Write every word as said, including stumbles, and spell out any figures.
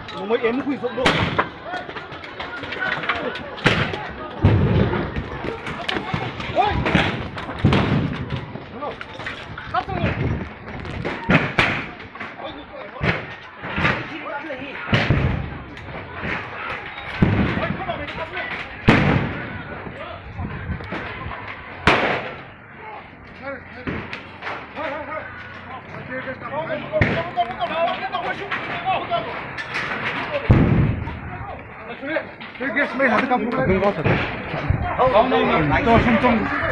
我们也不会走路。喂，告诉你。这个没啥子搞不过，跟我说的。好，那我们到深圳。